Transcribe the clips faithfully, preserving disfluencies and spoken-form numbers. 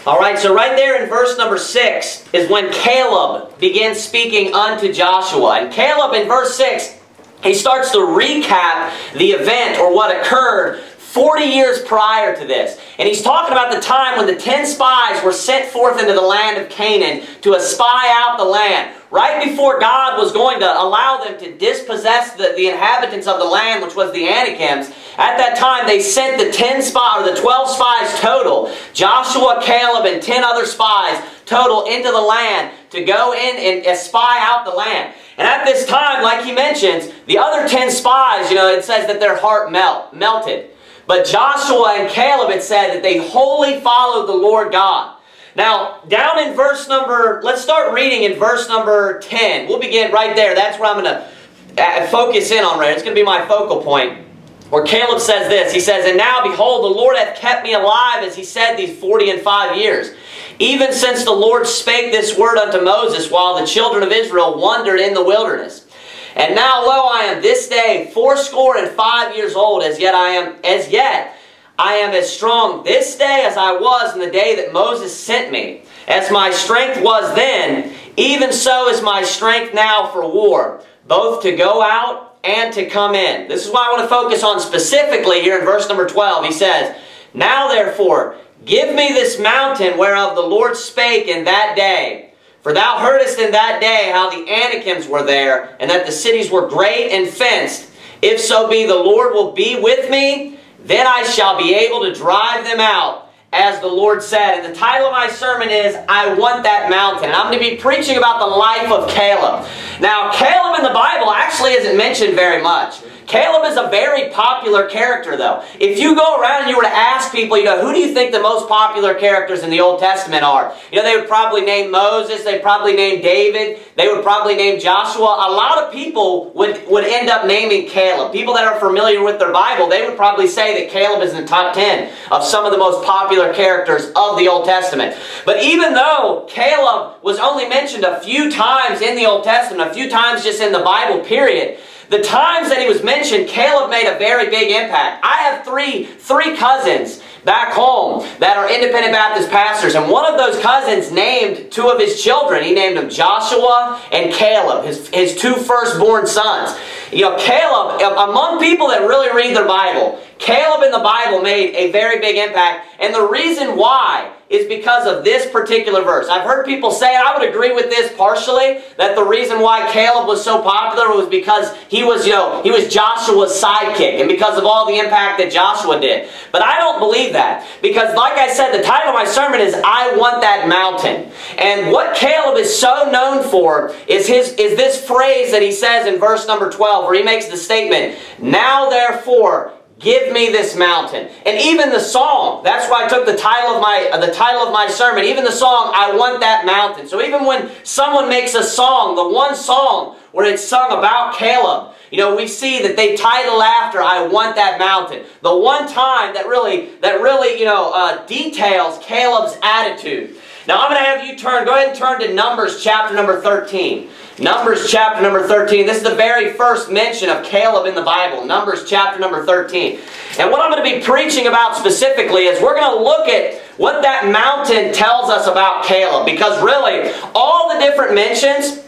All right, so right there in verse number six is when Caleb begins speaking unto Joshua. And Caleb in verse six, he starts to recap the event or what occurred forty years prior to this. And he's talking about the time when the ten spies were sent forth into the land of Canaan to spy out the land. Right before God was going to allow them to dispossess the, the inhabitants of the land, which was the Anakims, at that time they sent the ten spies, or the twelve spies total, Joshua, Caleb, and ten other spies total into the land to go in and spy out the land. And at this time, like he mentions, the other ten spies, you know, it says that their heart melt, melted. But Joshua and Caleb, it said that they wholly followed the Lord God. Now, down in verse number, let's start reading in verse number ten. We'll begin right there. That's where I'm going to focus in on right. It's going to be my focal point. Where Caleb says this. He says, "And now, behold, the Lord hath kept me alive, as he said, these forty and five years. Even since the Lord spake this word unto Moses, while the children of Israel wandered in the wilderness. And now, lo, I am this day fourscore and five years old, as yet I am, as yet I am as strong this day as I was in the day that Moses sent me. As my strength was then, even so is my strength now for war, both to go out and to come in." This is what I want to focus on specifically here in verse number twelve. He says, "Now therefore, give me this mountain whereof the Lord spake in that day. For thou heardest in that day how the Anakims were there, and that the cities were great and fenced. If so be the Lord will be with me, then I shall be able to drive them out, as the Lord said." And the title of my sermon is, "I Want That Mountain." And I'm going to be preaching about the life of Caleb. Now, Caleb in the Bible actually isn't mentioned very much. Caleb is a very popular character, though. If you go around and you were to ask people, you know, who do you think the most popular characters in the Old Testament are? You know, they would probably name Moses, they'd probably name David, they would probably name Joshua. A lot of people would, would end up naming Caleb. People that are familiar with their Bible, they would probably say that Caleb is in the top ten of some of the most popular characters of the Old Testament. But even though Caleb was only mentioned a few times in the Old Testament, a few times just in the Bible period, the times that he was mentioned, Caleb made a very big impact. I have three, three cousins back home that are independent Baptist pastors, and one of those cousins named two of his children. He named them Joshua and Caleb, his, his two firstborn sons. You know, Caleb, among people that really read their Bible, Caleb in the Bible made a very big impact, and the reason why is because of this particular verse. I've heard people say, and I would agree with this partially, that the reason why Caleb was so popular was because he was, you know, he was Joshua's sidekick, and because of all the impact that Joshua did. But I don't believe that, because like I said, the title of my sermon is, "I Want That Mountain." And what Caleb is so known for is, his, is this phrase that he says in verse number twelve, where he makes the statement, "Now therefore, give me this mountain." And even the song, that's why I took the title of my uh, the title of my sermon, even the song, "I Want That Mountain." So even when someone makes a song, the one song where it's sung about Caleb, you know, we see that they title after, "I Want That Mountain." The one time that really, that really, you know, uh, details Caleb's attitude. Now I'm going to have you turn, go ahead and turn to Numbers chapter number thirteen. Numbers chapter number thirteen. This is the very first mention of Caleb in the Bible. Numbers chapter number thirteen. And what I'm going to be preaching about specifically is we're going to look at what that mountain tells us about Caleb. Because really, all the different mentions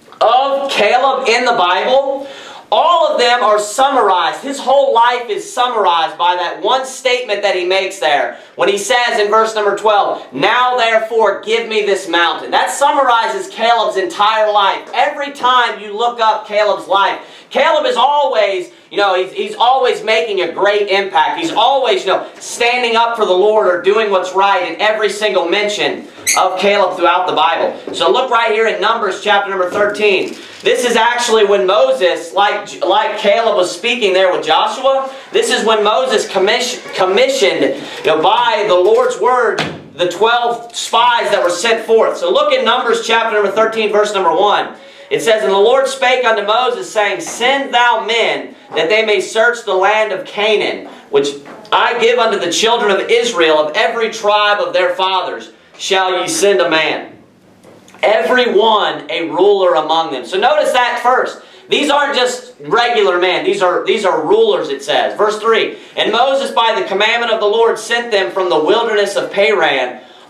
of Caleb in the Bible, all of them are summarized. His whole life is summarized by that one statement that he makes there. When he says in verse number twelve, "Now therefore give me this mountain." That summarizes Caleb's entire life. Every time you look up Caleb's life, Caleb is always, you know, he's, he's always making a great impact. He's always, you know, standing up for the Lord or doing what's right in every single mention of Caleb throughout the Bible. So look right here in Numbers chapter number thirteen. This is actually when Moses, like, like Caleb was speaking there with Joshua, this is when Moses commission, commissioned, you know, by the Lord's word, the twelve spies that were sent forth. So look in Numbers chapter number thirteen, verse number one. It says, "And the Lord spake unto Moses, saying, Send thou men, that they may search the land of Canaan, which I give unto the children of Israel, of every tribe of their fathers shall ye send a man, every one a ruler among them." So notice that first. These aren't just regular men. These are, these are rulers, it says. Verse three, "And Moses by the commandment of the Lord sent them from the wilderness of Paran,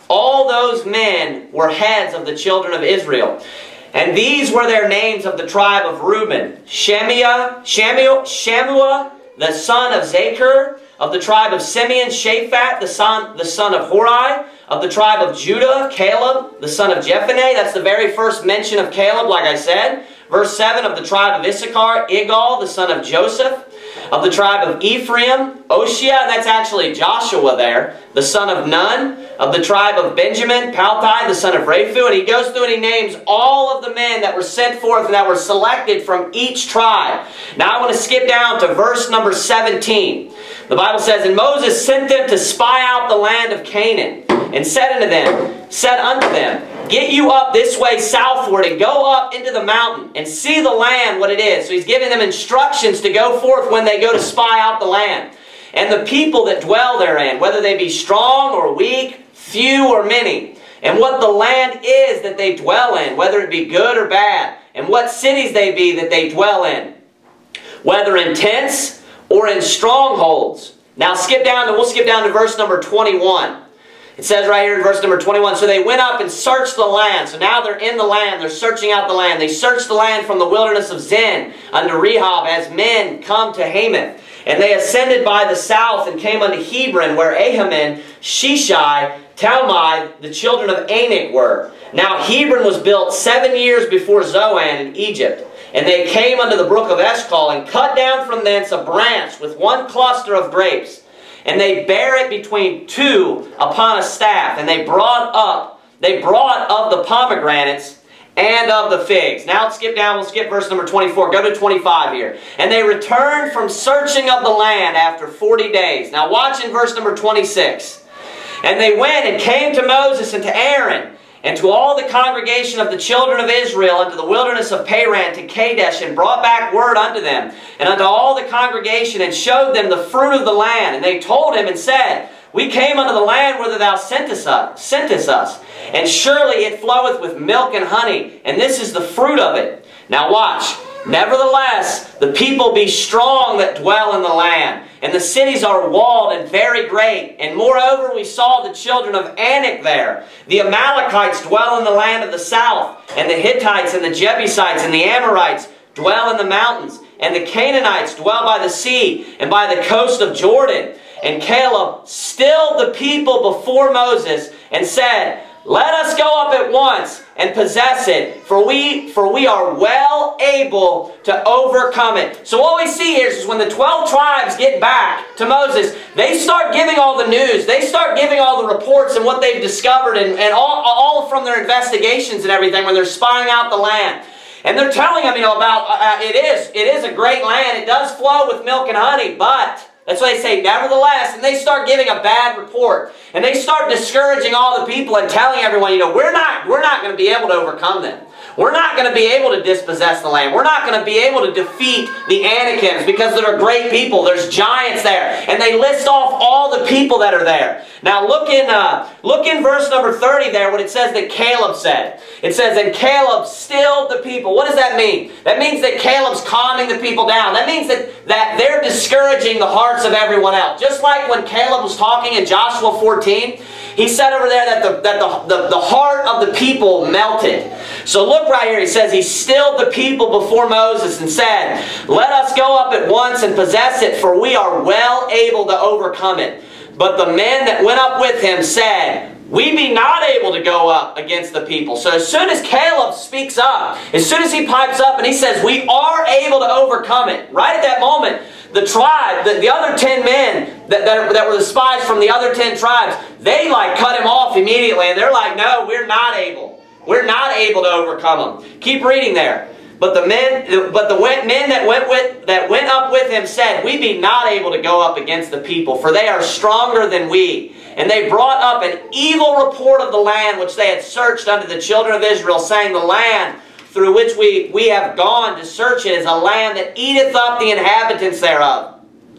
All those men were heads of the children of Israel. And these were their names of the tribe of Reuben. Shemaiah, Shamuel, Shammua, the son of Zachar. Of the tribe of Simeon, Shaphat, the son, the son of Hori. Of the tribe of Judah, Caleb, the son of Jephunneh. That's the very first mention of Caleb, like I said. Verse seven, of the tribe of Issachar, Igal, the son of Joseph. Of the tribe of Ephraim, Oshia, that's actually Joshua there, the son of Nun. Of the tribe of Benjamin, Paltai, the son of Raphu. And he goes through and he names all of the men that were sent forth and that were selected from each tribe. Now I want to skip down to verse number seventeen. The Bible says, And Moses sent them to spy out the land of Canaan, and said unto them, said unto them, Get you up this way southward, and go up into the mountain, and see the land what it is. So he's giving them instructions to go forth when they go to spy out the land. And the people that dwell therein, whether they be strong or weak, few or many, and what the land is that they dwell in, whether it be good or bad, and what cities they be that they dwell in, whether in tents or in strongholds. Now skip down, and we'll skip down to verse number twenty-one. It says right here in verse number twenty-one, So they went up and searched the land. So now they're in the land. They're searching out the land. They searched the land from the wilderness of Zin unto Rehob, as men come to Hamath. And they ascended by the south and came unto Hebron, where Ahiman, Sheshai, Talmai, the children of Anak were. Now Hebron was built seven years before Zoan in Egypt. And they came unto the brook of Eshcol, and cut down from thence a branch with one cluster of grapes. And they bare it between two upon a staff. And they brought up, they brought of the pomegranates and of the figs. Now let's skip down, we'll skip verse number twenty-four. Go to twenty-five here. And they returned from searching of the land after forty days. Now watch in verse number twenty-six. And they went and came to Moses and to Aaron, and to all the congregation of the children of Israel, unto the wilderness of Paran, to Kadesh, and brought back word unto them, and unto all the congregation, and showed them the fruit of the land. And they told him and said, We came unto the land whither thou sentest us, sentest us, and surely it floweth with milk and honey, and this is the fruit of it. Now watch. Nevertheless, the people be strong that dwell in the land, and the cities are walled and very great. And moreover, we saw the children of Anak there. The Amalekites dwell in the land of the south, and the Hittites and the Jebusites and the Amorites dwell in the mountains, and the Canaanites dwell by the sea and by the coast of Jordan. And Caleb stilled the people before Moses and said, Let us go up at once and possess it, for we, for we are well able to overcome it. So what we see here is when the twelve tribes get back to Moses, they start giving all the news. They start giving all the reports and what they've discovered, and, and all, all from their investigations and everything when they're spying out the land. And they're telling them, you know, about, uh, it is, it is a great land. It does flow with milk and honey, but... That's why they say, nevertheless, and they start giving a bad report. And they start discouraging all the people and telling everyone, you know, we're not, we're not going to be able to overcome them. We're not going to be able to dispossess the land. We're not going to be able to defeat the Anakims because they're great people. There's giants there. And they list off all the people that are there. Now look in, uh, look in verse number thirty there what it says that Caleb said. It says, and Caleb stilled the people. What does that mean? That means that Caleb's calming the people down. That means that, that they're discouraging the hearts of everyone else. Just like when Caleb was talking in Joshua fourteen, he said over there that the, that the, the, the heart of the people melted. So look right here. He says, he stilled the people before Moses and said, let us go up at once and possess it, for we are well able to overcome it. But the men that went up with him said, we be not able to go up against the people. So as soon as Caleb speaks up, as soon as he pipes up and he says, we are able to overcome it, right at that moment, the tribe, the, the other ten men that, that, that were the spies from the other ten tribes, they like cut him off immediately. And they're like, no, we're not able. We're not able to overcome them. Keep reading there. But the men, but the men that went with that went up with him said, we be not able to go up against the people, for they are stronger than we. And they brought up an evil report of the land which they had searched unto the children of Israel, saying, the land through which we, we have gone to search it is a land that eateth up the inhabitants thereof.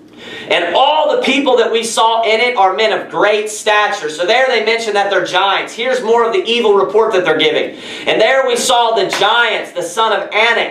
And all the people that we saw in it are men of great stature. So there they mention that they're giants. Here's more of the evil report that they're giving. And there we saw the giants, the son of Anak,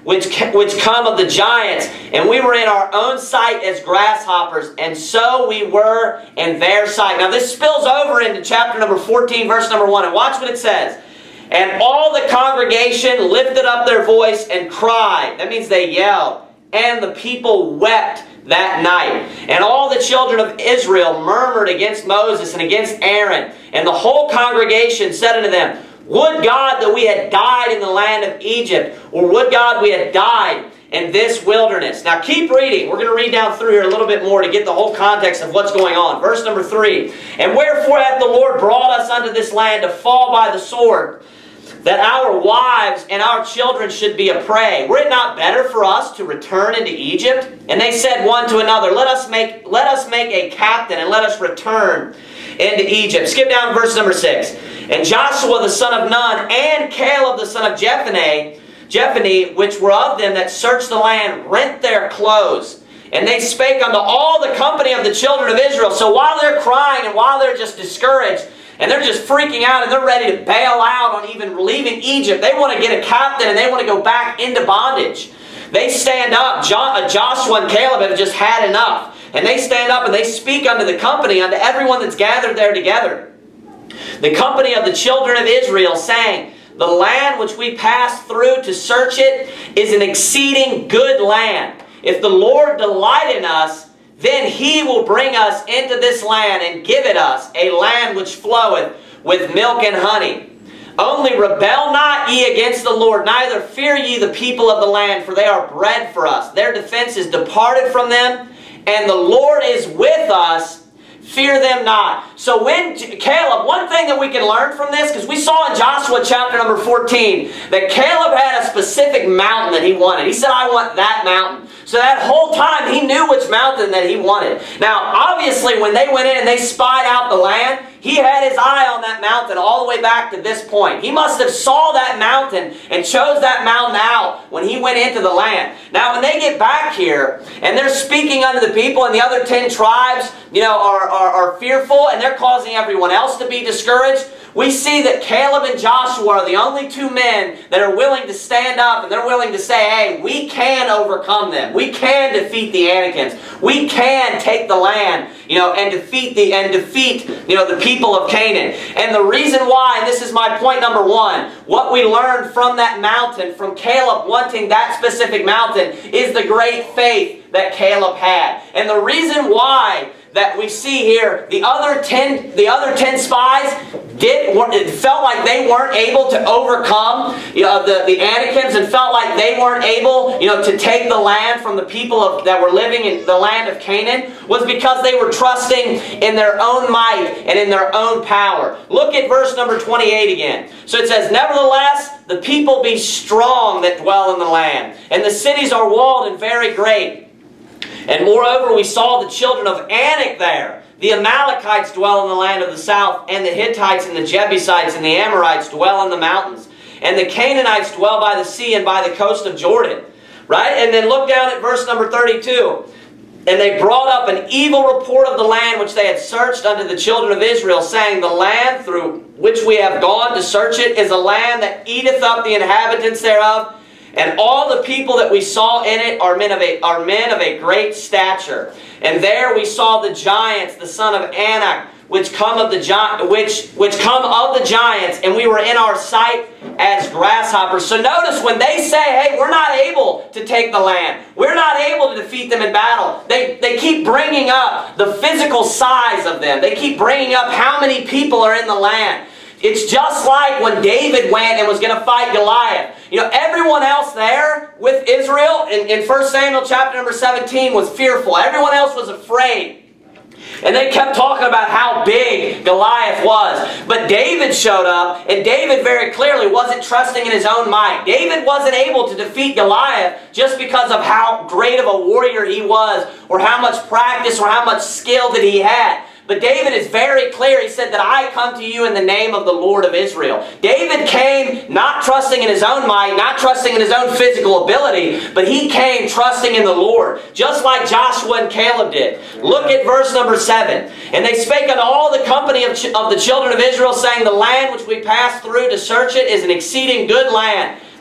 which, which come of the giants, and we were in our own sight as grasshoppers, and so we were in their sight. Now this spills over into chapter number fourteen, verse number one, and watch what it says. And all the congregation lifted up their voice and cried. That means they yelled. And the people wept that night. And all the children of Israel murmured against Moses and against Aaron. And the whole congregation said unto them, Would God that we had died in the land of Egypt, or would God we had died in this wilderness. Now keep reading. We're going to read down through here a little bit more to get the whole context of what's going on. Verse number three. And wherefore hath the Lord brought us unto this land to fall by the sword, that our wives and our children should be a prey? Were it not better for us to return into Egypt? And they said one to another, Let us make, let us make a captain, and let us return into Egypt. Skip down to verse number six. And Joshua the son of Nun, and Caleb the son of Jephunneh, Jephunneh, which were of them that searched the land, rent their clothes. And they spake unto all the company of the children of Israel. So while they're crying and while they're just discouraged, and they're just freaking out and they're ready to bail out on even leaving Egypt, they want to get a captain and they want to go back into bondage. They stand up. Joshua and Caleb have just had enough. And they stand up and they speak unto the company, unto everyone that's gathered there together. The company of the children of Israel, saying, The land which we passed through to search it is an exceeding good land. If the Lord delight in us, then He will bring us into this land and give it us, a land which floweth with milk and honey. Only rebel not ye against the Lord, neither fear ye the people of the land, for they are bread for us. Their defense is departed from them, and the Lord is with us. Fear them not. So when Caleb, one thing that we can learn from this, because we saw in Joshua chapter number fourteen, that Caleb had a specific mountain that he wanted. He said, I want that mountain. So that whole time he knew which mountain that he wanted. Now obviously when they went in and they spied out the land, he had his eye on that mountain all the way back to this point. He must have saw that mountain and chose that mountain out when he went into the land. Now when they get back here and they're speaking unto the people, and the other ten tribes, you know, are, are, are fearful and they're causing everyone else to be discouraged, we see that Caleb and Joshua are the only two men that are willing to stand up and they're willing to say, hey, we can overcome them. We can defeat the Anakims. We can take the land, you know, and defeat the and defeat, you know, the people of Canaan. And the reason why, and this is my point number one, what we learned from that mountain, from Caleb wanting that specific mountain, is the great faith that Caleb had. And the reason why that we see here, the other ten, the other ten spies did, it felt like they weren't able to overcome, you know, the, the Anakims, and felt like they weren't able, you know, to take the land from the people of, that were living in the land of Canaan, was because they were trusting in their own might and in their own power. Look at verse number twenty-eight again. So it says, Nevertheless, the people be strong that dwell in the land, and the cities are walled and very great. And moreover, we saw the children of Anak there. The Amalekites dwell in the land of the south, and the Hittites and the Jebusites and the Amorites dwell in the mountains. And the Canaanites dwell by the sea and by the coast of Jordan. Right? And then look down at verse number thirty-two. And they brought up an evil report of the land which they had searched unto the children of Israel, saying, The land through which we have gone to search it is a land that eateth up the inhabitants thereof. And all the people that we saw in it are men of a, are men of a great stature. And there we saw the giants, the son of Anak, which come of the gi which which come of the giants, and we were in our sight as grasshoppers. So notice when they say, hey, we're not able to take the land, we're not able to defeat them in battle, they, they keep bringing up the physical size of them. They keep bringing up how many people are in the land. It's just like when David went and was going to fight Goliath. You know, everyone else there with Israel in, in First Samuel chapter number seventeen was fearful. Everyone else was afraid. And they kept talking about how big Goliath was. But David showed up, and David very clearly wasn't trusting in his own might. David wasn't able to defeat Goliath just because of how great of a warrior he was, or how much practice or how much skill that he had. But David is very clear. He said that I come to you in the name of the Lord of Israel. David came not trusting in his own might, not trusting in his own physical ability, but he came trusting in the Lord, just like Joshua and Caleb did. Look at verse number seven. And they spake unto all the company of, of the children of Israel, saying, The land which we passed through to search it is an exceeding good land.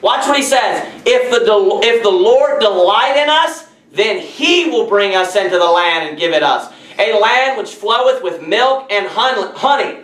Watch what he says. If the, if the Lord delight in us, then He will bring us into the land and give it us. A land which floweth with milk and honey.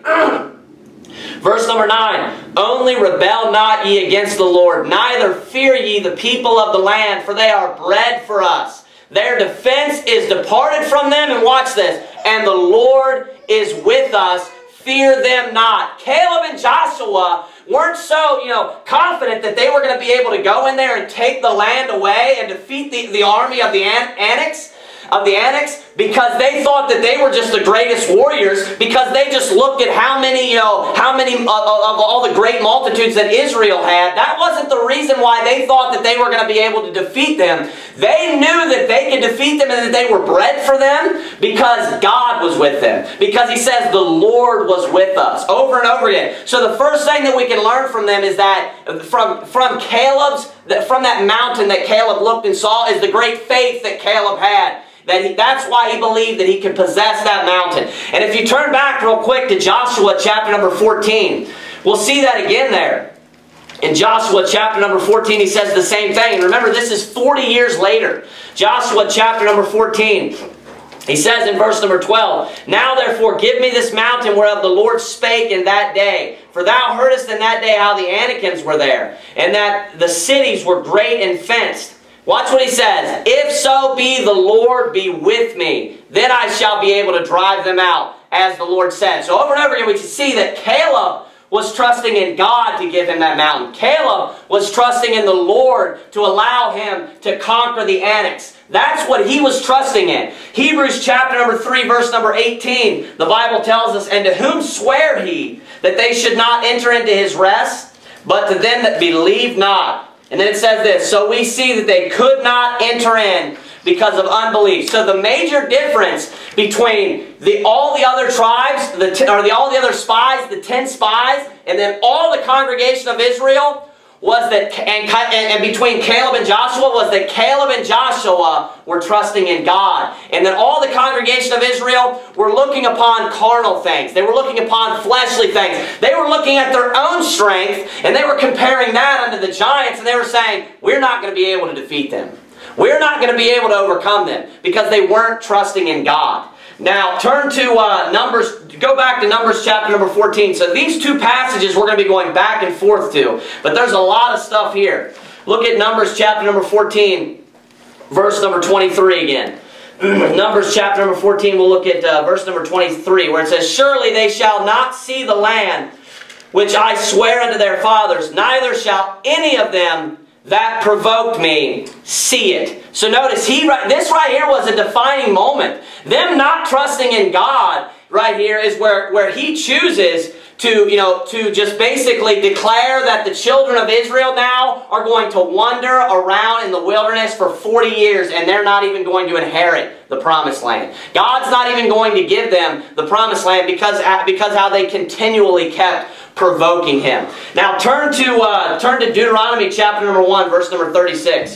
Verse number nine. Only rebel not ye against the Lord, neither fear ye the people of the land, for they are bread for us. Their defense is departed from them, and watch this, and the Lord is with us. Fear them not. Caleb and Joshua weren't so, you know, confident that they were going to be able to go in there and take the land away and defeat the, the army of the An Anakites, of the Anakites, because they thought that they were just the greatest warriors, because they just looked at how many, you know, how many of, of all the great multitudes that Israel had. That wasn't the reason why they thought that they were going to be able to defeat them. They knew that they could defeat them and that they were bread for them because God was with them. Because He says the Lord was with us over and over again. So the first thing that we can learn from them is that from, from Caleb's, from that mountain that Caleb looked and saw, is the great faith that Caleb had. That he, that's why he believed that he could possess that mountain. And if you turn back real quick to Joshua chapter number fourteen, we'll see that again there. In Joshua chapter number fourteen, he says the same thing. And remember, this is forty years later. Joshua chapter number fourteen. He says in verse number twelve, Now therefore give me this mountain whereof the Lord spake in that day. For thou heardest in that day how the Anakims were there, and that the cities were great and fenced. Watch what he says. If so be the Lord be with me, then I shall be able to drive them out, as the Lord said. So over and over again we can see that Caleb was trusting in God to give him that mountain. Caleb was trusting in the Lord to allow him to conquer the Anakites. That's what he was trusting in. Hebrews chapter number three, verse number eighteen, the Bible tells us, And to whom sware he that they should not enter into his rest, but to them that believe not. And then it says this, So we see that they could not enter in because of unbelief. So the major difference between the, all the other tribes, the, or the, all the other spies, the ten spies, and then all the congregation of Israel, was that, and, and, and between Caleb and Joshua, was that Caleb and Joshua were trusting in God. And then all the congregation of Israel were looking upon carnal things. They were looking upon fleshly things. They were looking at their own strength, and they were comparing that unto the giants, and they were saying, we're not going to be able to defeat them. We're not going to be able to overcome them, because they weren't trusting in God. Now, turn to uh, Numbers, go back to Numbers chapter number fourteen. So these two passages we're going to be going back and forth to, but there's a lot of stuff here. Look at Numbers chapter number fourteen, verse number twenty-three again. Numbers chapter number fourteen, we'll look at uh, verse number twenty-three, where it says, Surely they shall not see the land which I swear unto their fathers, neither shall any of them that provoked me see it. So notice, he, this right here was a defining moment. Them not trusting in God right here is where, where he chooses to, you know, to just basically declare that the children of Israel now are going to wander around in the wilderness for forty years, and they're not even going to inherit the promised land. God's not even going to give them the promised land because, because how they continually kept provoking him. Now turn to, uh, turn to Deuteronomy chapter number one, verse number thirty-six.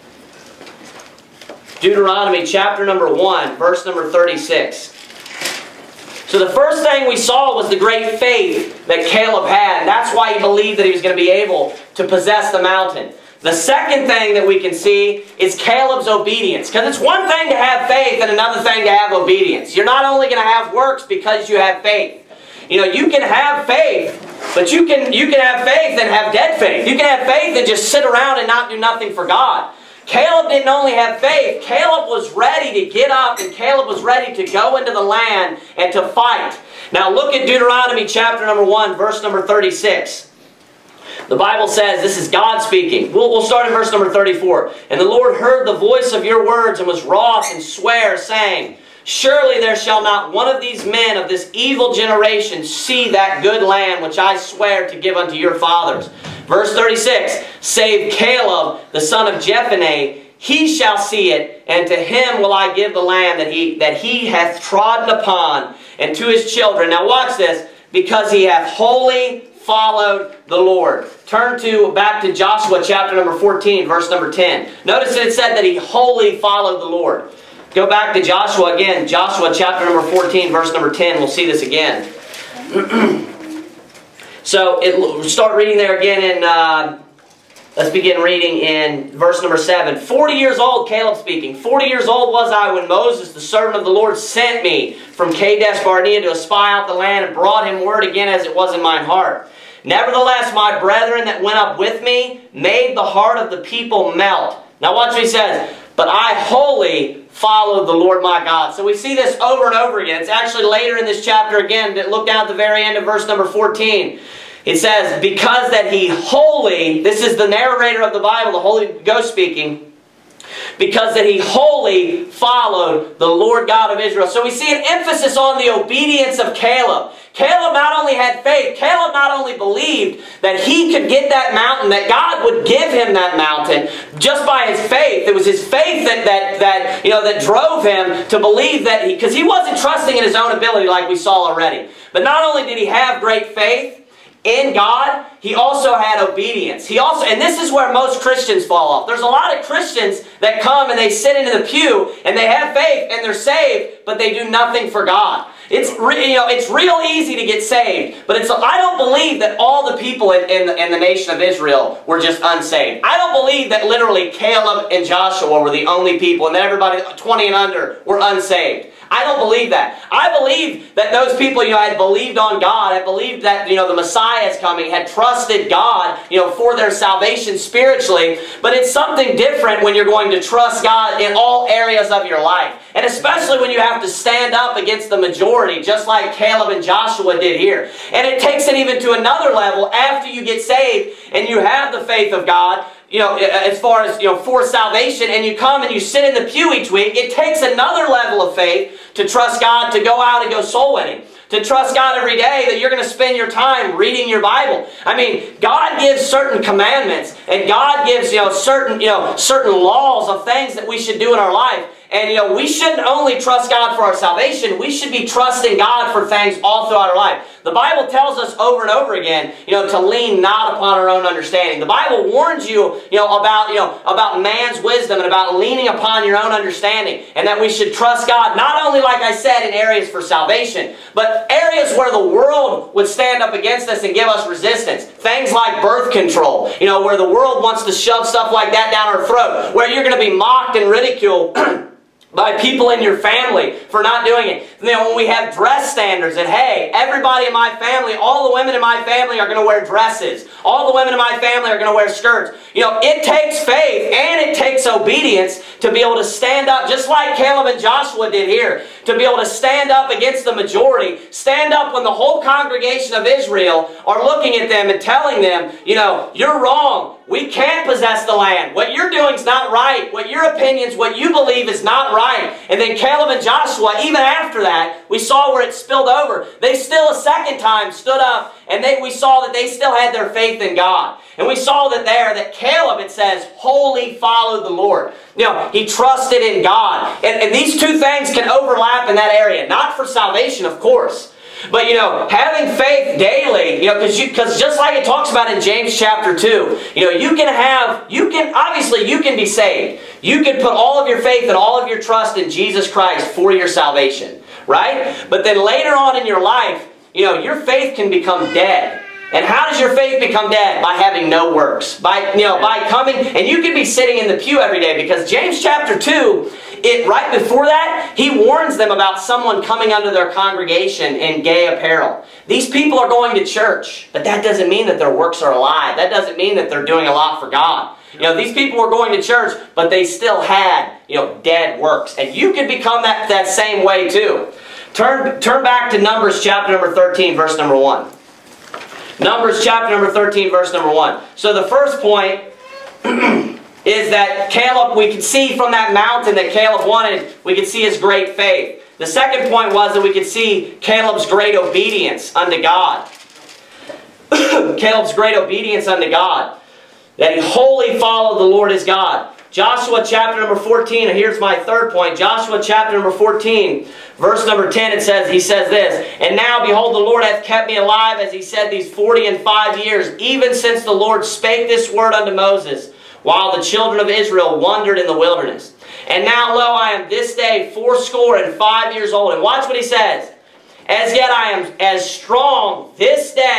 Deuteronomy chapter number one, verse number thirty-six. So the first thing we saw was the great faith that Caleb had. And that's why he believed that he was going to be able to possess the mountain. The second thing that we can see is Caleb's obedience. Because it's one thing to have faith and another thing to have obedience. You're not only going to have works because you have faith. You know, you can have faith, but you can, you can have faith and have dead faith. You can have faith and just sit around and not do nothing for God. Caleb didn't only have faith, Caleb was ready to get up, and Caleb was ready to go into the land and to fight. Now look at Deuteronomy chapter number one, verse number thirty-six. The Bible says, this is God speaking. We'll, we'll start in verse number thirty-four. And the Lord heard the voice of your words and was wroth and sware, saying, Surely there shall not one of these men of this evil generation see that good land which I swear to give unto your fathers. Verse thirty-six, Save Caleb, the son of Jephunneh, he shall see it, and to him will I give the land that he, that he hath trodden upon, and to his children. Now watch this, because he hath wholly followed the Lord. Turn to back to Joshua chapter number fourteen, verse number ten. Notice that it said that he wholly followed the Lord. Go back to Joshua again, Joshua chapter number fourteen, verse number ten. We'll see this again. So, it, start reading there again in, uh, Let's begin reading in verse number seven. Forty years old, Caleb speaking. Forty years old was I when Moses, the servant of the Lord, sent me from Kadesh Barnea to espy out the land, and brought him word again as it was in mine heart. Nevertheless, my brethren that went up with me made the heart of the people melt. Now watch what he says. But I wholly followed the Lord my God. So we see this over and over again. It's actually later in this chapter again. Look down at the very end of verse number fourteen. It says, because that he wholly, this is the narrator of the Bible, the Holy Ghost speaking, because that he wholly followed the Lord God of Israel. So we see an emphasis on the obedience of Caleb. Caleb not only had faith, Caleb not only believed that he could get that mountain, that God would give him that mountain just by his faith. It was his faith that, that, that, you know, that drove him to believe that, because he, he wasn't trusting in his own ability like we saw already. But not only did he have great faith in God, he also had obedience. He also, and this is where most Christians fall off. There's a lot of Christians that come and they sit into the pew and they have faith and they're saved, but they do nothing for God. It's, you know, it's real easy to get saved, but it's, I don't believe that all the people in, in, the, in the nation of Israel were just unsaved. I don't believe that literally Caleb and Joshua were the only people and that everybody twenty and under were unsaved. I don't believe that. I believe that those people, you know, had believed on God, had believed that, you know, the Messiah is coming, had trusted God, you know, for their salvation spiritually. But it's something different when you're going to trust God in all areas of your life. And especially when you have to stand up against the majority, just like Caleb and Joshua did here. And it takes it even to another level after you get saved and you have the faith of God, you know, as far as, you know, for salvation, and you come and you sit in the pew each week. It takes another level of faith to trust God to go out and go soul winning. To trust God every day that you're going to spend your time reading your Bible. I mean, God gives certain commandments, and God gives, you know, certain, you know, certain laws of things that we should do in our life. And, you know, we shouldn't only trust God for our salvation. We should be trusting God for things all throughout our life. The Bible tells us over and over again, you know, to lean not upon our own understanding. The Bible warns you, you know, about, you know, about man's wisdom and about leaning upon your own understanding. And that we should trust God, not only, like I said, in areas for salvation, but areas where the world would stand up against us and give us resistance. Things like birth control, you know, where the world wants to shove stuff like that down our throat. Where you're going to be mocked and ridiculed by people in your family for not doing it. You know, when we have dress standards and, hey, everybody in my family, all the women in my family are going to wear dresses. All the women in my family are going to wear skirts. You know, it takes faith and it takes obedience to be able to stand up, just like Caleb and Joshua did here, to be able to stand up against the majority, stand up when the whole congregation of Israel are looking at them and telling them, you know, you're wrong. We can't possess the land. What you're doing is not right. What your opinions, what you believe is not right. And then Caleb and Joshua, even after that, we saw where it spilled over. They still a second time stood up, and they, we saw that they still had their faith in God. And we saw that there, that Caleb, it says, wholly followed the Lord. You know, he trusted in God. And, and these two things can overlap in that area. Not for salvation, of course. But, you know, having faith daily, you know, because you, because just like it talks about in James chapter two, you know, you can have, you can, obviously you can be saved. You can put all of your faith and all of your trust in Jesus Christ for your salvation, right? But then later on in your life, you know, your faith can become dead. And how does your faith become dead? By having no works. By, you know, by coming, and you could be sitting in the pew every day, because James chapter two, it, right before that, he warns them about someone coming under their congregation in gay apparel. These people are going to church, but that doesn't mean that their works are alive. That doesn't mean that they're doing a lot for God. You know, these people were going to church, but they still had, you know, dead works. And you could become that, that same way too. Turn, turn back to Numbers chapter number thirteen, verse number one. Numbers chapter number thirteen, verse number one. So the first point is that Caleb, we could see from that mountain that Caleb wanted, we could see his great faith. The second point was that we could see Caleb's great obedience unto God. Caleb's great obedience unto God. That he wholly followed the Lord his God. Joshua chapter number fourteen, and here's my third point. Joshua chapter number fourteen, verse number ten, it says, he says this, "And now, behold, the Lord hath kept me alive, as he said, these forty and five years, even since the Lord spake this word unto Moses, while the children of Israel wandered in the wilderness. And now, lo, I am this day fourscore and five years old." And watch what he says. "As yet I am as strong this day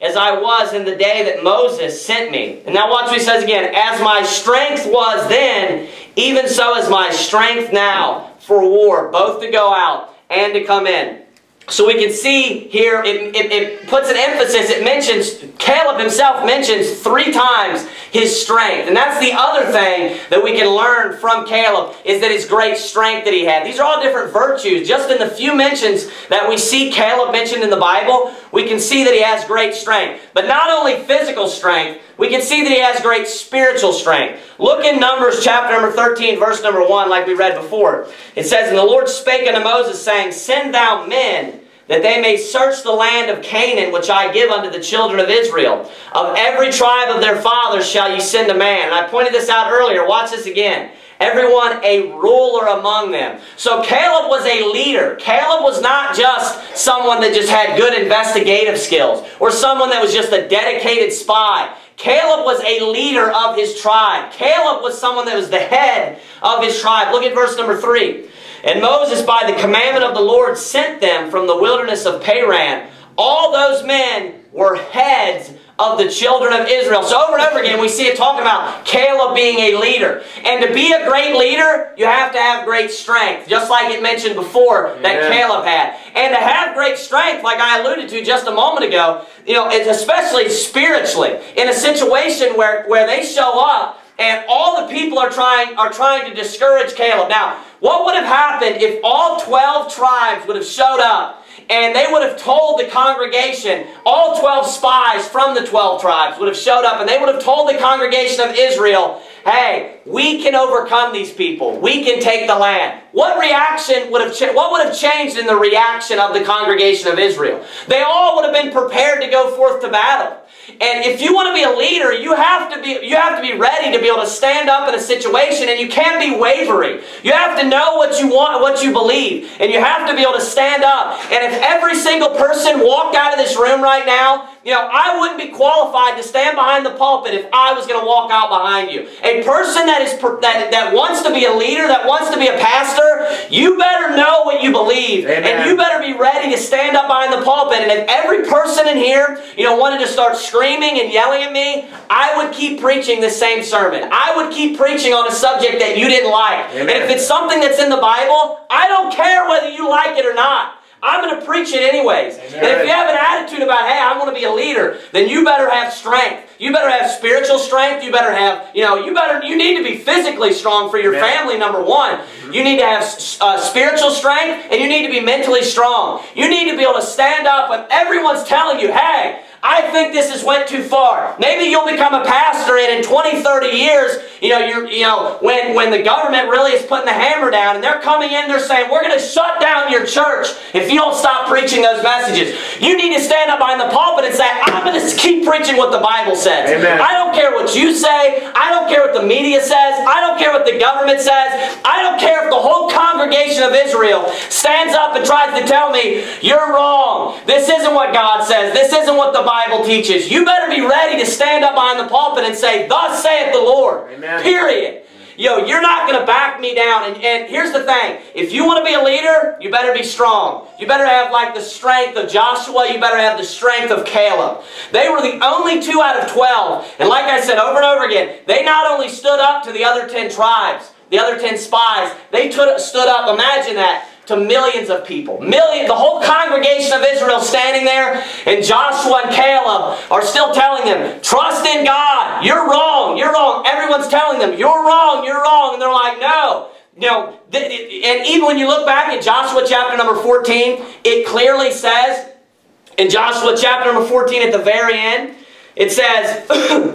as I was in the day that Moses sent me. And now watch what he says again. As my strength was then, even so is my strength now for war, both to go out and to come in. So we can see here, it, it, it puts an emphasis, it mentions, Caleb himself mentions three times his strength. And that's the other thing that we can learn from Caleb, is that his great strength that he had. These are all different virtues. Just in the few mentions that we see Caleb mentioned in the Bible, we can see that he has great strength. But not only physical strength, we can see that he has great spiritual strength. Look in Numbers chapter number thirteen, verse number one, like we read before. It says, And the Lord spake unto Moses, saying, Send thou men, that they may search the land of Canaan, which I give unto the children of Israel. Of every tribe of their fathers shall ye send a man. And I pointed this out earlier. Watch this again. Everyone a ruler among them. So Caleb was a leader. Caleb was not just someone that just had good investigative skills, or someone that was just a dedicated spy. Caleb was a leader of his tribe. Caleb was someone that was the head of his tribe. Look at verse number three. And Moses, by the commandment of the Lord, sent them from the wilderness of Paran. All those men were heads of the children of Israel. So over and over again, we see it talking about Caleb being a leader. And to be a great leader, you have to have great strength, just like it mentioned before that yeah. Caleb had. And to have great strength, like I alluded to just a moment ago, you know, it's especially spiritually, in a situation where, where they show up and all the people are trying, are trying to discourage Caleb. Now, what would have happened if all twelve tribes would have showed up and they would have told the congregation, all twelve spies from the twelve tribes would have showed up and they would have told the congregation of Israel, hey, we can overcome these people. We can take the land. What reaction would have cha- what would have changed in the reaction of the congregation of Israel? They all would have been prepared to go forth to battle. And if you want to be a leader, you have to be you have to be ready to be able to stand up in a situation, and you can't be wavering. You have to know what you want, what you believe, and you have to be able to stand up. And if every single person walked out of this room right now, you know, I wouldn't be qualified to stand behind the pulpit if I was going to walk out behind you. A person that is that, that wants to be a leader, that wants to be a pastor, you better know what you believe. Amen. And you better be ready to stand up behind the pulpit. And if every person in here, you know, wanted to start screaming and yelling at me, I would keep preaching the same sermon. I would keep preaching on a subject that you didn't like. Amen. And if it's something that's in the Bible, I don't care whether you like it or not. I'm going to preach it anyways. Amen. And if you have an attitude about, hey, I want to be a leader, then you better have strength. You better have spiritual strength. You better have, you know, you better, you need to be physically strong for your Amen. Family, number one. Mm-hmm. You need to have uh, spiritual strength, and you need to be mentally strong. You need to be able to stand up when everyone's telling you, hey, I think this has went too far. Maybe you'll become a pastor, and in twenty, thirty years, you know, you're, you know, when, when the government really is putting the hammer down, and they're coming in, they're saying, we're going to shut down your church if you don't stop preaching those messages. You need to stand up behind the pulpit and say, I'm going to keep preaching what the Bible says. Amen. I don't care what you say. I don't care what the media says. I don't care what the government says. I don't care if the whole congregation of Israel stands up and tries to tell me, you're wrong. This isn't what God says. This isn't what the Bible teaches. You better be ready to stand up behind the pulpit and say, thus saith the Lord. Amen. Period. Yo, you're not going to back me down. And, and here's the thing. If you want to be a leader, you better be strong. You better have like the strength of Joshua. You better have the strength of Caleb. They were the only two out of twelve. And like I said over and over again, they not only stood up to the other ten tribes, the other ten spies, they stood up, imagine that, to millions of people. Million, the whole congregation of Israel standing there, and Joshua and Caleb are still telling them, trust in God. You're wrong. You're wrong. Everyone's telling them, you're wrong. You're wrong. And they're like, no. You know, and even when you look back at Joshua chapter number fourteen, it clearly says, in Joshua chapter number fourteen at the very end, it says,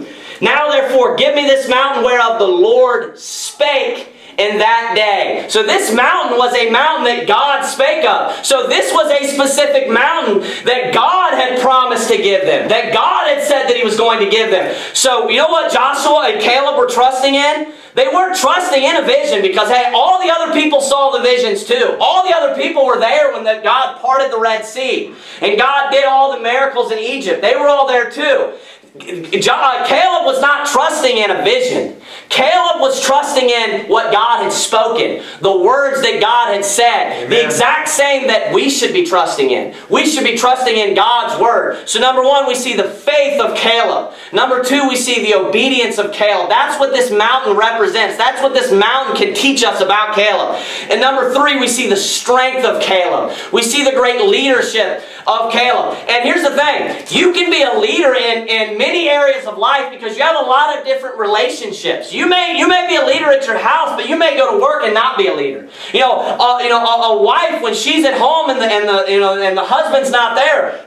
now therefore give me this mountain whereof the Lord spake in that day. So this mountain was a mountain that God spake of. So this was a specific mountain that God had promised to give them. That God had said that He was going to give them. So you know what Joshua and Caleb were trusting in? They weren't trusting in a vision because, hey, all the other people saw the visions too. All the other people were there when the, God parted the Red Sea. And God did all the miracles in Egypt. They were all there too. Caleb was not trusting in a vision. Caleb was trusting in what God had spoken, the words that God had said. Amen. The exact same that we should be trusting in. We should be trusting in God's word. So number one, we see the faith of Caleb. Number two, we see the obedience of Caleb. That's what this mountain represents. That's what this mountain can teach us about Caleb. And number three, we see the strength of Caleb. We see the great leadership of Caleb. And here's the thing. You can be a leader in, in many areas of life because you have a lot of different relationships. You may, you may be a leader at your house, but you may go to work and not be a leader. You know, uh, you know, a, a wife, when she's at home and the, and the, you know, and the husband's not there,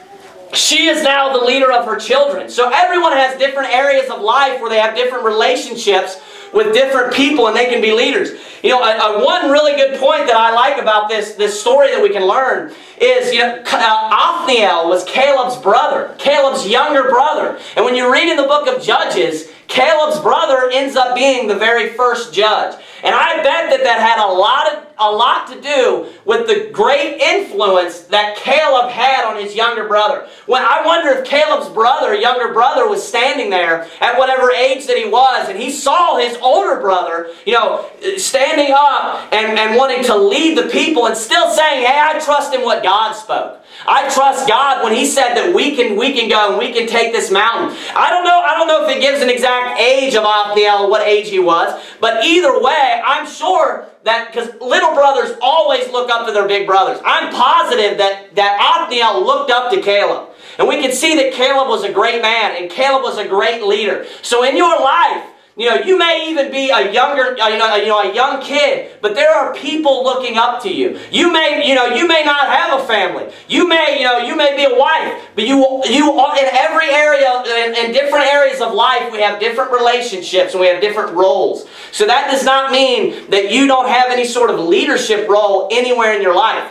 she is now the leader of her children. So everyone has different areas of life where they have different relationships with different people, and they can be leaders. You know, a, a one really good point that I like about this, this story that we can learn is, you know, uh, Othniel was Caleb's brother, Caleb's younger brother. And when you read in the book of Judges, Caleb's brother ends up being the very first judge. And I bet that that had a lot of, a lot to do with the great influence that Caleb had on his younger brother. When I wonder if Caleb's brother, younger brother, was standing there at whatever age that he was, and he saw his older brother, you know, standing up and, and wanting to lead the people and still saying, hey, I trust in what God spoke. I trust God when He said that we can, we can go and we can take this mountain. I don't know, I don't know if it gives an exact age of Othniel, what age he was, but either way, I'm sure that, because little brothers always look up to their big brothers. I'm positive that, that Othniel looked up to Caleb. And we can see that Caleb was a great man and Caleb was a great leader. So in your life, you know, you may even be a younger, you know, you know, a young kid, but there are people looking up to you. You may, you know, you may not have a family. You may, you know, you may be a wife, but you, you, in every area, in, in different areas of life, we have different relationships and we have different roles. So that does not mean that you don't have any sort of leadership role anywhere in your life.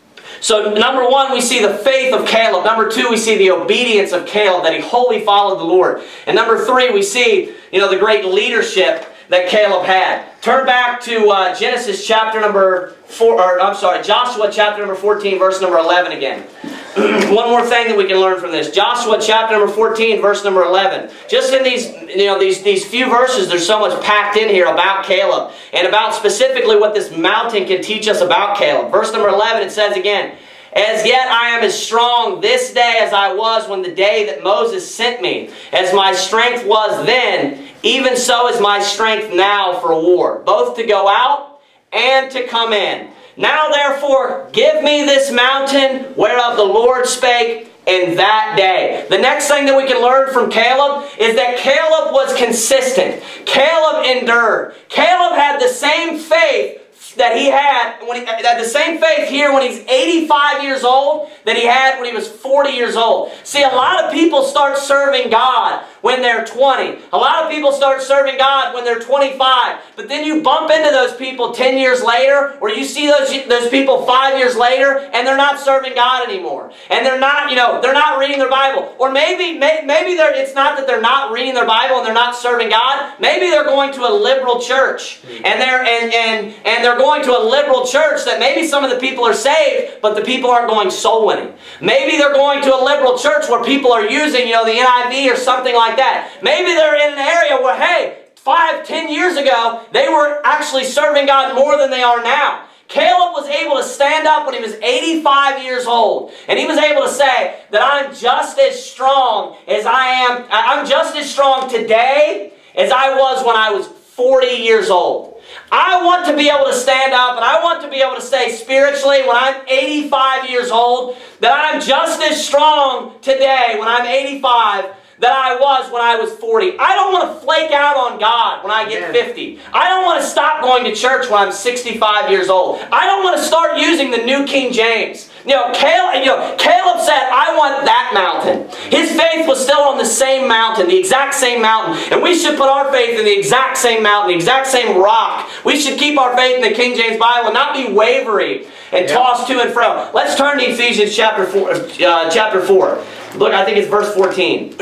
So number one, we see the faith of Caleb. Number two, we see the obedience of Caleb, that he wholly followed the Lord. And number three, we see, you know, the great leadership that Caleb had. Turn back to uh, Genesis chapter number four, or I'm sorry, Joshua chapter number fourteen, verse number eleven again. One more thing that we can learn from this. Joshua chapter number fourteen, verse number eleven. Just in these, you know, these, these few verses, there's so much packed in here about Caleb and about specifically what this mountain can teach us about Caleb. Verse number eleven, it says again, as yet I am as strong this day as I was when the day that Moses sent me. As my strength was then, even so is my strength now for war, both to go out and to come in. Now therefore, give me this mountain whereof the Lord spake in that day. The next thing that we can learn from Caleb is that Caleb was consistent. Caleb endured. Caleb had the same faith that he had, when he, that the same faith here when he's eighty-five years old that he had when he was forty years old. See, a lot of people start serving God when they're twenty. A lot of people start serving God when they're twenty-five. But then you bump into those people ten years later, or you see those, those people five years later, and they're not serving God anymore. And they're not, you know, they're not reading their Bible. Or maybe, maybe they're, it's not that they're not reading their Bible and they're not serving God. Maybe they're going to a liberal church. And they're, and, and, and they're going to a liberal church that maybe some of the people are saved, but the people aren't going soul winning. Maybe they're going to a liberal church where people are using, you know, the N I V or something like that. Maybe they're in an area where, hey, five, ten years ago, they were actually serving God more than they are now. Caleb was able to stand up when he was eighty-five years old, and he was able to say that I'm just as strong as I am, I'm just as strong today as I was when I was forty years old. I want to be able to stand up and I want to be able to say spiritually when I'm eighty-five years old that I'm just as strong today when I'm eighty-five that I was when I was forty. I don't want to flake out on God when I get Amen. fifty. I don't want to stop going to church when I'm sixty-five years old. I don't want to start using the New King James. You know, Caleb, you know, Caleb said, I want that mountain. His faith was still on the same mountain, the exact same mountain. And we should put our faith in the exact same mountain, the exact same rock. We should keep our faith in the King James Bible and not be wavering and yeah. tossed to and fro. Let's turn to Ephesians chapter four. Uh, chapter four. Look, I think it's verse fourteen.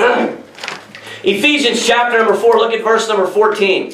Ephesians chapter number four. Look at verse number fourteen.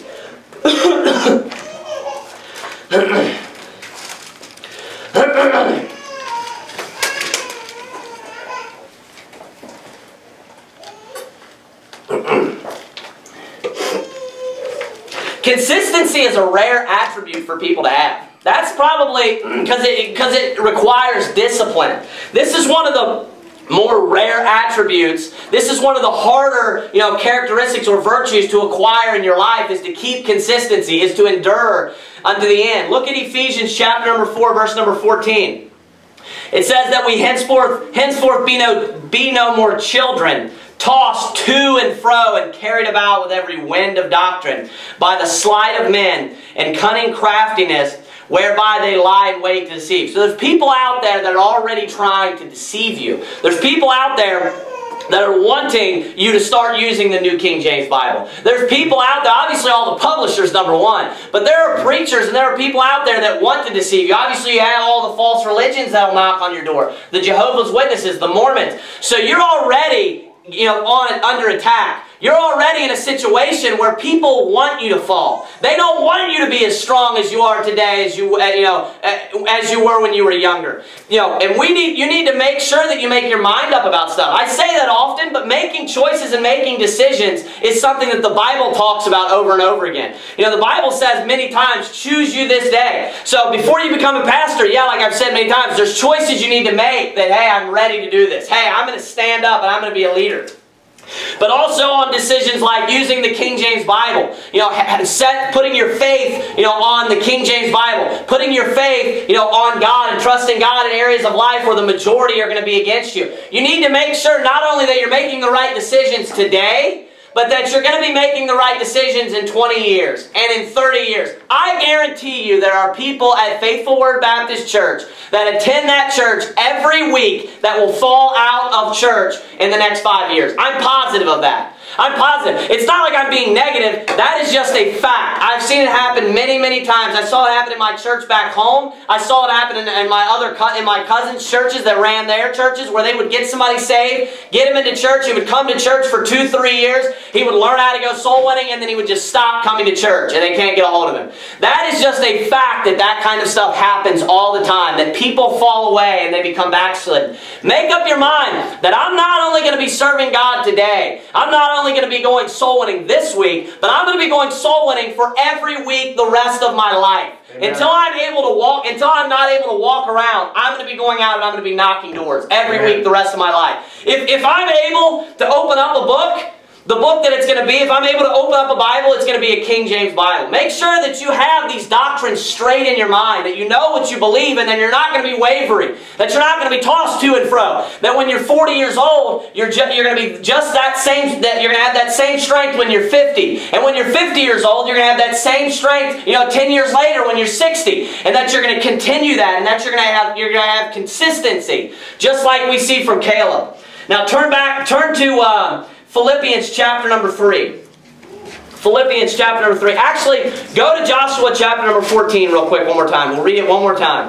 Consistency is a rare attribute for people to have. That's probably because it, because it requires discipline. This is one of the more rare attributes. This is one of the harder, you know, characteristics or virtues to acquire in your life, is to keep consistency, is to endure unto the end. Look at Ephesians chapter number four, verse number fourteen. It says that we henceforth, henceforth be no, be no more children, tossed to and fro and carried about with every wind of doctrine, by the sleight of men and cunning craftiness, whereby they lie in wait to deceive. So there's people out there that are already trying to deceive you. There's people out there that are wanting you to start using the New King James Bible. There's people out there, obviously all the publishers, number one, but there are preachers and there are people out there that want to deceive you. Obviously you have all the false religions that will knock on your door. The Jehovah's Witnesses, the Mormons. So you're already, you know, on under attack. You're already in a situation where people want you to fall. They don't want you to be as strong as you are today, as you, uh, you know, uh, as you were when you were younger. You know, and we need, you need to make sure that you make your mind up about stuff. I say that often, but making choices and making decisions is something that the Bible talks about over and over again. You know, the Bible says many times, choose you this day. So before you become a pastor, yeah, like I've said many times, there's choices you need to make that, hey, I'm ready to do this. Hey, I'm going to stand up and I'm going to be a leader. But also on decisions like using the King James Bible, you know, set, putting your faith, you know, on the King James Bible, putting your faith, you know, on God and trusting God in areas of life where the majority are going to be against you. You need to make sure not only that you're making the right decisions today, but that you're going to be making the right decisions in twenty years and in thirty years. I guarantee you there are people at Faithful Word Baptist Church that attend that church every week that will fall out of church in the next five years. I'm positive of that. I'm positive. It's not like I'm being negative. That is just a fact. I've seen it happen many, many times. I saw it happen in my church back home. I saw it happen in, in my other in my cousins' churches that ran their churches, where they would get somebody saved, get him into church. He would come to church for two, three years. He would learn how to go soul winning, and then he would just stop coming to church, and they can't get a hold of him. That is just a fact that that kind of stuff happens all the time, that people fall away and they become backslidden. Make up your mind that I'm not only going to be serving God today, I'm not only going to be going soul winning this week, but I'm going to be going soul winning for every week the rest of my life. Amen. Until I'm able to walk, until I'm not able to walk around, I'm going to be going out and I'm going to be knocking doors every Amen. Week the rest of my life. If, if I'm able to open up a book, the book that it's going to be, if I'm able to open up a Bible, it's going to be a King James Bible. Make sure that you have these doctrines straight in your mind, that you know what you believe, and then you're not going to be wavering, that you're not going to be tossed to and fro, that when you're forty years old, you're, you're going to be just that same, that you're going to have that same strength when you're fifty, and when you're fifty years old, you're going to have that same strength, you know, ten years later when you're sixty, and that you're going to continue that, and that you're going to have, you're going to have consistency, just like we see from Caleb. Now turn back, turn to uh, Philippians chapter number three. Philippians chapter number three. Actually, go to Joshua chapter number fourteen real quick one more time. We'll read it one more time.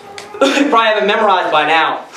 You probably have it memorized by now.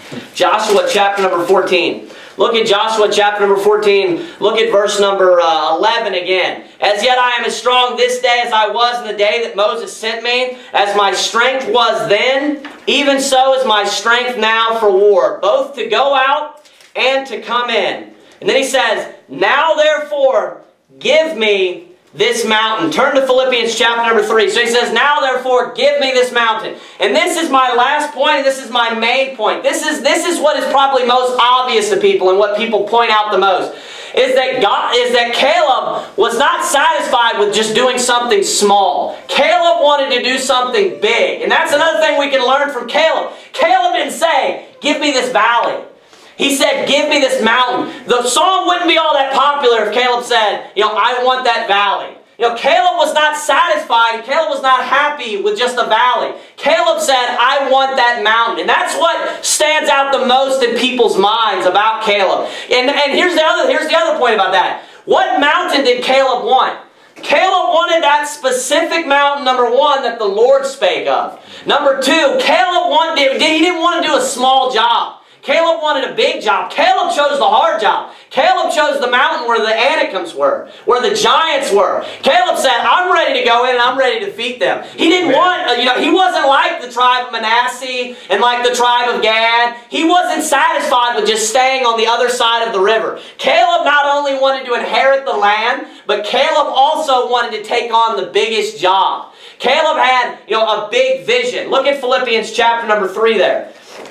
Joshua chapter number fourteen. Look at Joshua chapter number fourteen. Look at verse number uh, eleven again. As yet I am as strong this day as I was in the day that Moses sent me. As my strength was then, even so is my strength now for war, both to go out and to come in. And then he says, now therefore, give me this mountain. Turn to Philippians chapter number three. So he says, now therefore, give me this mountain. And this is my last point, and this is my main point. This is, this is what is probably most obvious to people, and what people point out the most, is that God, is that Caleb was not satisfied with just doing something small. Caleb wanted to do something big. And that's another thing we can learn from Caleb. Caleb didn't say, give me this valley. He said, give me this mountain. The song wouldn't be all that popular if Caleb said, you know, I want that valley. You know, Caleb was not satisfied. Caleb was not happy with just a valley. Caleb said, I want that mountain. And that's what stands out the most in people's minds about Caleb. And, and here's the other, here's the other point about that. What mountain did Caleb want? Caleb wanted that specific mountain, number one, that the Lord spake of. Number two, Caleb wanted, he didn't want to do a small job. Caleb wanted a big job. Caleb chose the hard job. Caleb chose the mountain where the Anakims were, where the giants were. Caleb said, I'm ready to go in and I'm ready to defeat them. He didn't want, you know, he wasn't like the tribe of Manasseh and like the tribe of Gad. He wasn't satisfied with just staying on the other side of the river. Caleb not only wanted to inherit the land, but Caleb also wanted to take on the biggest job. Caleb had, you know, a big vision. Look at Philippians chapter number three there.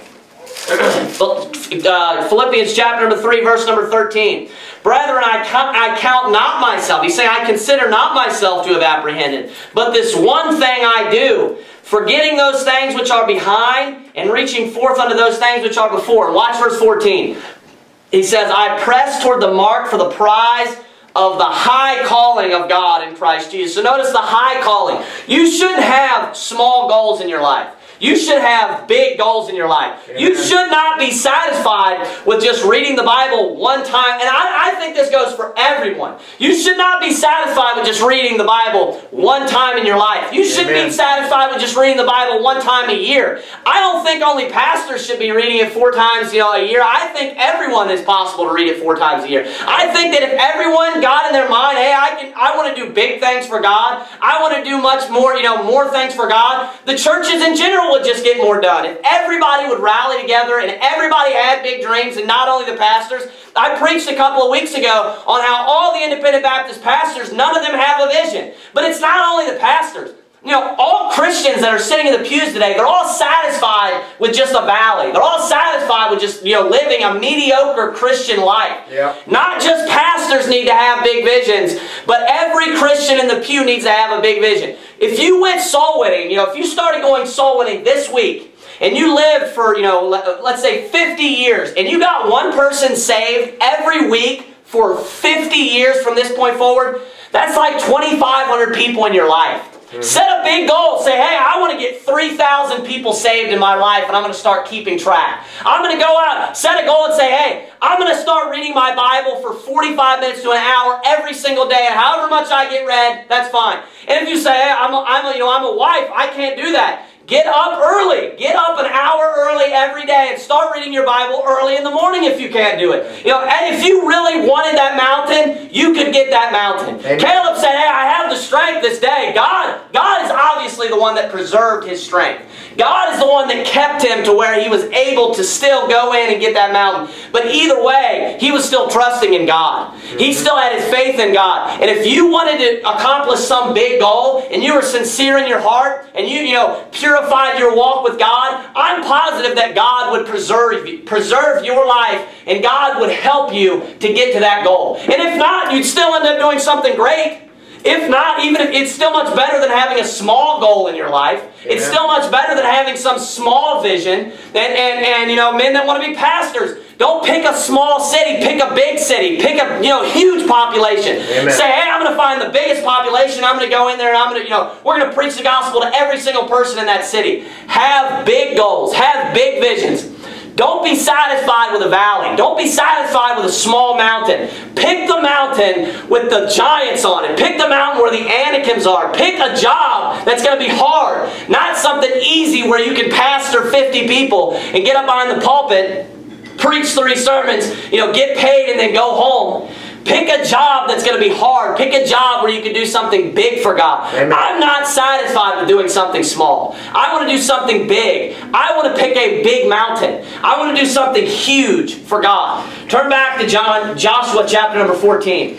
uh, Philippians chapter number three, verse number thirteen. Brethren, I count, I count not myself. He's saying, I consider not myself to have apprehended. But this one thing I do, forgetting those things which are behind, and reaching forth unto those things which are before. Watch verse fourteen. He says, I press toward the mark for the prize of the high calling of God in Christ Jesus. So notice the high calling. You shouldn't have small goals in your life. You should have big goals in your life. Amen. You should not be satisfied with just reading the Bible one time. And I, I think this goes for everyone. You should not be satisfied with just reading the Bible one time in your life. You shouldn't Amen. Be satisfied with just reading the Bible one time a year. I don't think only pastors should be reading it four times you know, a year. I think everyone is possible to read it four times a year. I think that if everyone got in their mind, hey, I can, I want to do big things for God. I want to do much more, you know, more things for God. The churches in general would just get more done. If everybody would rally together and everybody had big dreams, and not only the pastors. I preached a couple of weeks ago on how all the independent Baptist pastors, none of them have a vision. But it's not only the pastors. You know, all Christians that are sitting in the pews today, they're all satisfied with just a valley. They're all satisfied with just, you know, living a mediocre Christian life. Yeah. Not just pastors need to have big visions, but every Christian in the pew needs to have a big vision. If you went soul winning, you know, if you started going soul winning this week, and you lived for, you know, let's say fifty years, and you got one person saved every week for fifty years from this point forward, that's like twenty-five hundred people in your life. Mm-hmm. Set a big goal. Say, hey, I want to get three thousand people saved in my life, and I'm going to start keeping track. I'm going to go out, set a goal and say, hey, I'm going to start reading my Bible for forty-five minutes to an hour every single day, and however much I get read, that's fine. And if you say, hey, I'm a, I'm a, you know, I'm a wife, I can't do that. Get up early. Get up an hour early every day and start reading your Bible early in the morning if you can't do it. You know, and if you really wanted that mountain, you could get that mountain. Amen. Caleb said, hey, I have the strength this day. God, God is obviously the one that preserved his strength. God is the one that kept him to where he was able to still go in and get that mountain. But either way, he was still trusting in God. He still had his faith in God. And if you wanted to accomplish some big goal, and you were sincere in your heart, and you, you know, purified your walk with God, I'm positive that God would preserve, preserve your life, and God would help you to get to that goal. And if not, you'd still end up doing something great. If not, even if it's still much better than having a small goal in your life. Yeah. It's still much better than having some small vision. And, and, and you know, men that want to be pastors, don't pick a small city, pick a big city, pick a you know huge population. Amen. Say, hey, I'm going to find the biggest population. I'm going to go in there and I'm going to, you know, we're going to preach the gospel to every single person in that city. Have big goals. Have big visions. Don't be satisfied with a valley. Don't be satisfied with a small mountain. Pick the mountain with the giants on it. Pick the mountain where the Anakims are. Pick a job that's going to be hard. Not something easy where you can pastor fifty people and get up behind the pulpit, preach three sermons, you know, get paid and then go home. Pick a job that's going to be hard. Pick a job where you can do something big for God. Amen. I'm not satisfied with doing something small. I want to do something big. I want to pick a big mountain. I want to do something huge for God. Turn back to John, Joshua chapter number fourteen.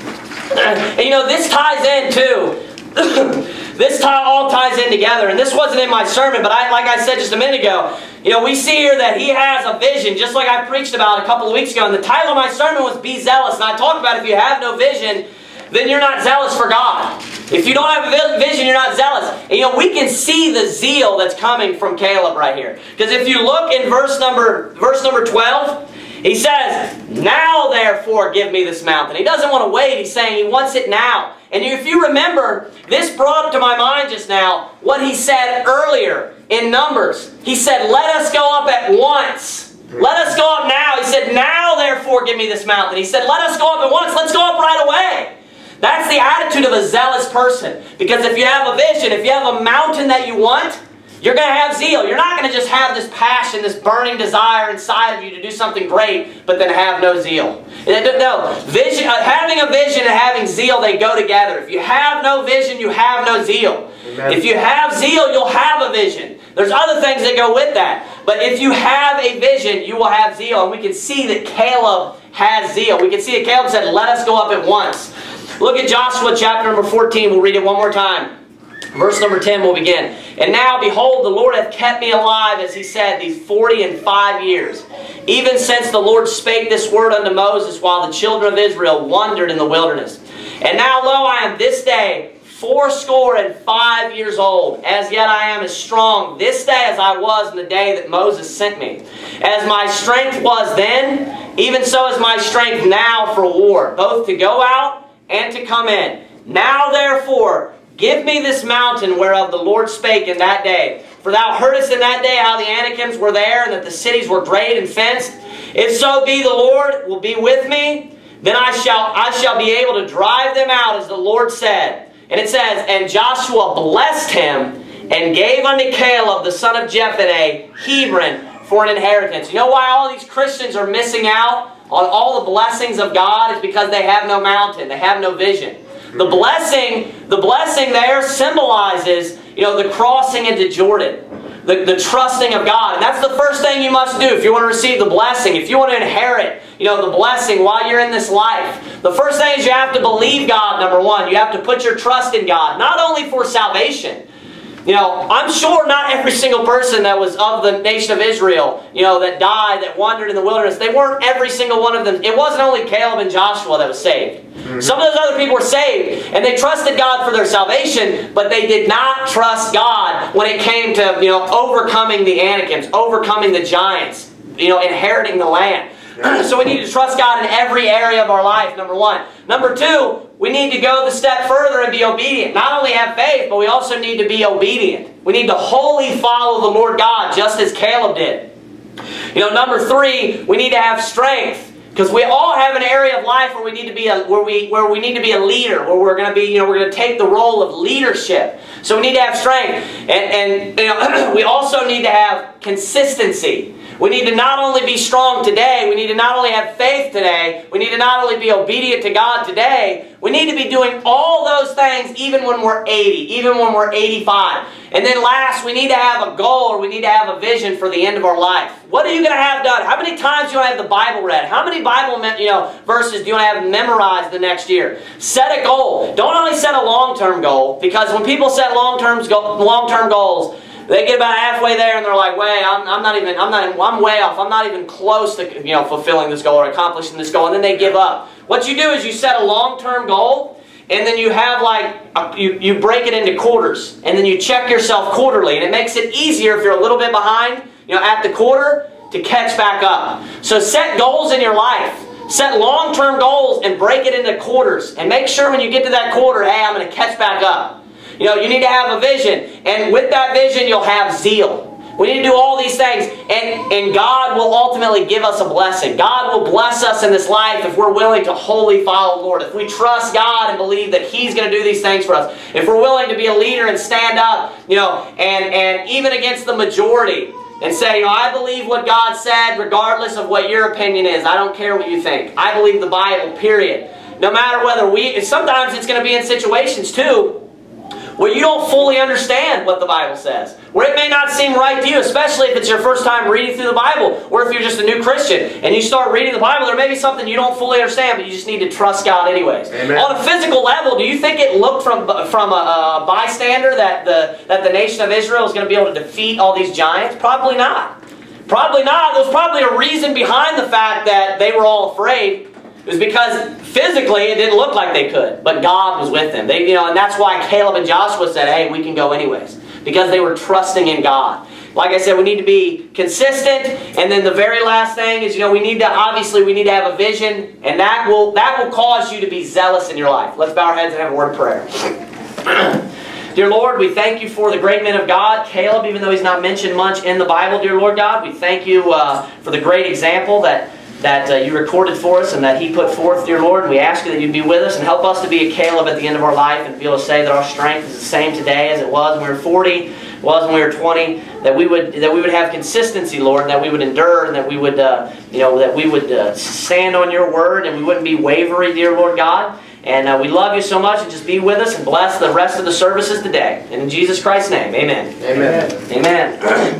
And you know, this ties in too. This tie, all ties in together. And this wasn't in my sermon, but I, like I said just a minute ago, you know, we see here that he has a vision, just like I preached about a couple of weeks ago. And the title of my sermon was Be Zealous. And I talked about if you have no vision, then you're not zealous for God. If you don't have a vision, you're not zealous. And you know, we can see the zeal that's coming from Caleb right here. Because if you look in verse number, verse number twelve, he says, now therefore give me this mountain. He doesn't want to wait. He's saying he wants it now. And if you remember, this brought to my mind just now what he said earlier in Numbers. He said, let us go up at once. Let us go up now. He said, now therefore give me this mountain. He said, let us go up at once. Let's go up right away. That's the attitude of a zealous person. Because if you have a vision, if you have a mountain that you want, You're going to have zeal. You're not going to just have this passion, this burning desire inside of you to do something great, but then have no zeal. No, vision, uh, having a vision and having zeal, they go together. If you have no vision, you have no zeal. Amen. If you have zeal, you'll have a vision. There's other things that go with that. But if you have a vision, you will have zeal. And we can see that Caleb has zeal. We can see that Caleb said, let us go up at once. Look at Joshua chapter number fourteen. We'll read it one more time. Verse number ten will begin. And now, behold, the Lord hath kept me alive, as he said, these forty and five years, even since the Lord spake this word unto Moses, while the children of Israel wandered in the wilderness. And now, lo, I am this day fourscore and five years old. As yet I am as strong this day as I was in the day that Moses sent me. As my strength was then, even so is my strength now for war, both to go out and to come in. Now, therefore, give me this mountain whereof the Lord spake in that day. For thou heardest in that day how the Anakims were there, and that the cities were great and fenced. If so be the Lord will be with me, then I shall, I shall be able to drive them out, as the Lord said. And it says, and Joshua blessed him, and gave unto Caleb the son of Jephunneh Hebron for an inheritance. You know why all these Christians are missing out on all the blessings of God? Is because they have no mountain. They have no vision. The blessing, the blessing there symbolizes, you know, the crossing into Jordan. The, the trusting of God. And that's the first thing you must do if you want to receive the blessing. If you want to inherit, you know, the blessing while you're in this life. The first thing is you have to believe God, number one. You have to put your trust in God. Not only for salvation. You know, I'm sure not every single person that was of the nation of Israel, you know, that died, that wandered in the wilderness, they weren't every single one of them. It wasn't only Caleb and Joshua that was saved. Mm-hmm. Some of those other people were saved, and they trusted God for their salvation, but they did not trust God when it came to, you know, overcoming the Anakims, overcoming the giants, you know, inheriting the land. So we need to trust God in every area of our life, number one. Number two, we need to go the step further and be obedient. Not only have faith, but we also need to be obedient. We need to wholly follow the Lord God, just as Caleb did. You know, number three, we need to have strength. Because we all have an area of life where we need to be a where we where we need to be a leader, where we're going to be, you know, we're going to take the role of leadership. So we need to have strength, and and you know, we also need to have consistency. We need to not only be strong today, we need to not only have faith today, we need to not only be obedient to God today, we need to be doing all those things even when we're eighty, even when we're eighty-five. And then last, we need to have a goal, or we need to have a vision for the end of our life. What are you going to have done? How many times do you want to have the Bible read? How many Bible you know, verses do you want to have memorized the next year? Set a goal. Don't only set a long-term goal, because when people set long-term long-term goals, they get about halfway there and they're like, "Wait, I'm, I'm not even. I'm not. I'm way off. I'm not even close to you know fulfilling this goal or accomplishing this goal." And then they give up. What you do is you set a long-term goal, and then you have like a, you you break it into quarters, and then you check yourself quarterly, and it makes it easier if you're a little bit behind, you know, at the quarter to catch back up. So set goals in your life. Set long-term goals and break it into quarters, and make sure when you get to that quarter, hey, I'm going to catch back up. You know, you need to have a vision, and with that vision, you'll have zeal. We need to do all these things, and, and God will ultimately give us a blessing. God will bless us in this life if we're willing to wholly follow the Lord. If we trust God and believe that He's going to do these things for us. If we're willing to be a leader and stand up, you know, and, and even against the majority, and say, you know, I believe what God said regardless of what your opinion is. I don't care what you think. I believe the Bible, period. No matter whether we, sometimes it's going to be in situations too, where you don't fully understand what the Bible says. Where it may not seem right to you, especially if it's your first time reading through the Bible, or if you're just a new Christian and you start reading the Bible, there may be something you don't fully understand, but you just need to trust God anyways. Amen. On a physical level, do you think it looked from, from a, a bystander that the, that the nation of Israel is going to be able to defeat all these giants? Probably not. Probably not. There was probably a reason behind the fact that they were all afraid. It was because physically it didn't look like they could, but God was with them. They, you know, and that's why Caleb and Joshua said, hey, we can go anyways. Because they were trusting in God. Like I said, we need to be consistent, and then the very last thing is, you know, we need to, obviously, we need to have a vision, and that will, that will cause you to be zealous in your life. Let's bow our heads and have a word of prayer. Dear Lord, we thank you for the great men of God, Caleb, even though he's not mentioned much in the Bible, dear Lord God. We thank you uh, for the great example that that uh, you recorded for us and that he put forth, dear Lord. And we ask you that you'd be with us and help us to be a Caleb at the end of our life and be able to say that our strength is the same today as it was when we were forty, was when we were twenty. That we would that we would have consistency, Lord, and that we would endure, and that we would uh, you know that we would uh, stand on your word, and we wouldn't be wavery, dear Lord God. And uh, we love you so much, and just be with us and bless the rest of the services today. And in Jesus Christ's name, amen. Amen. Amen.